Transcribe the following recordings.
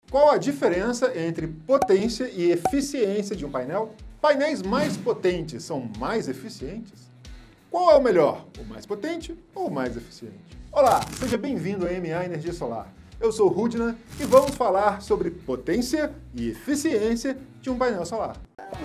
Qual a diferença entre potência e eficiência de um painel? Painéis mais potentes são mais eficientes? Qual é o melhor, o mais potente ou o mais eficiente? Olá, seja bem-vindo a MA Energia Solar. Eu sou o Rudna e vamos falar sobre potência e eficiência de um painel solar.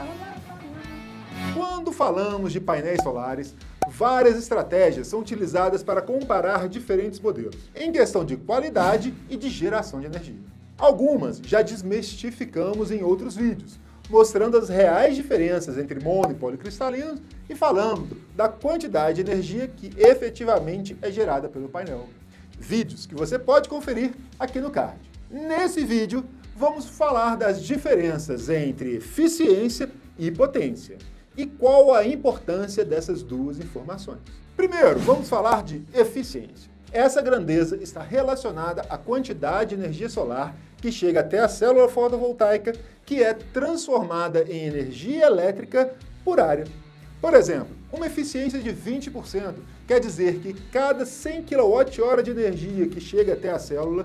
Quando falamos de painéis solares, várias estratégias são utilizadas para comparar diferentes modelos, em questão de qualidade e de geração de energia. Algumas já desmistificamos em outros vídeos, mostrando as reais diferenças entre mono e policristalinos e falando da quantidade de energia que efetivamente é gerada pelo painel. Vídeos que você pode conferir aqui no card. Nesse vídeo, vamos falar das diferenças entre eficiência e potência e qual a importância dessas duas informações. Primeiro, vamos falar de eficiência. Essa grandeza está relacionada à quantidade de energia solar que chega até a célula fotovoltaica, que é transformada em energia elétrica por área. Por exemplo, uma eficiência de 20% quer dizer que cada 100 kWh de energia que chega até a célula,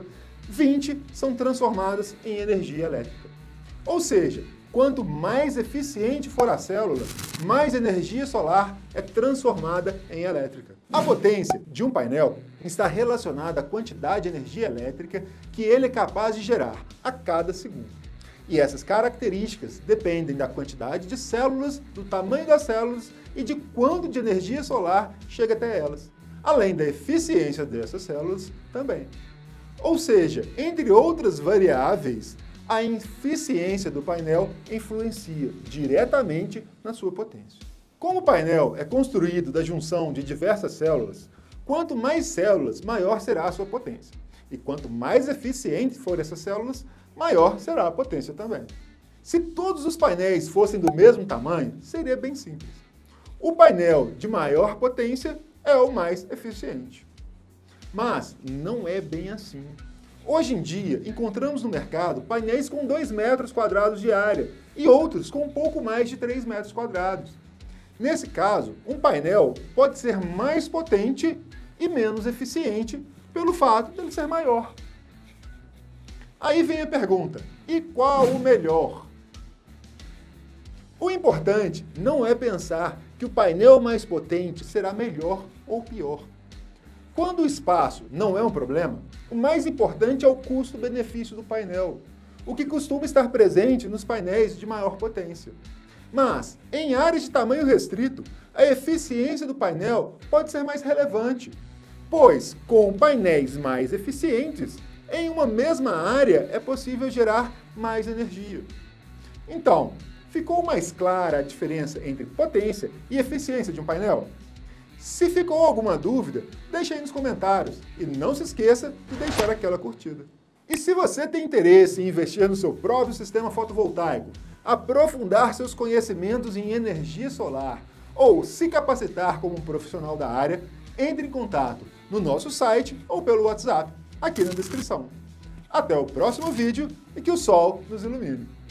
20 são transformadas em energia elétrica. Ou seja, quanto mais eficiente for a célula, mais energia solar é transformada em elétrica. A potência de um painel está relacionada à quantidade de energia elétrica que ele é capaz de gerar a cada segundo. E essas características dependem da quantidade de células, do tamanho das células e de quanto de energia solar chega até elas, além da eficiência dessas células também. Ou seja, entre outras variáveis, a eficiência do painel influencia diretamente na sua potência. Como o painel é construído da junção de diversas células, quanto mais células, maior será a sua potência. E quanto mais eficientes forem essas células, maior será a potência também. Se todos os painéis fossem do mesmo tamanho, seria bem simples. O painel de maior potência é o mais eficiente. Mas não é bem assim. Hoje em dia, encontramos no mercado painéis com 2 metros quadrados de área e outros com um pouco mais de 3 metros quadrados. Nesse caso, um painel pode ser mais potente e menos eficiente pelo fato de ele ser maior. Aí vem a pergunta, e qual o melhor? O importante não é pensar que o painel mais potente será melhor ou pior. Quando o espaço não é um problema, o mais importante é o custo-benefício do painel, o que costuma estar presente nos painéis de maior potência. Mas, em áreas de tamanho restrito, a eficiência do painel pode ser mais relevante, pois, com painéis mais eficientes, em uma mesma área é possível gerar mais energia. Então, ficou mais clara a diferença entre potência e eficiência de um painel? Se ficou alguma dúvida, deixe aí nos comentários e não se esqueça de deixar aquela curtida. E se você tem interesse em investir no seu próprio sistema fotovoltaico, aprofundar seus conhecimentos em energia solar ou se capacitar como um profissional da área, entre em contato no nosso site ou pelo WhatsApp, aqui na descrição. Até o próximo vídeo e que o sol nos ilumine!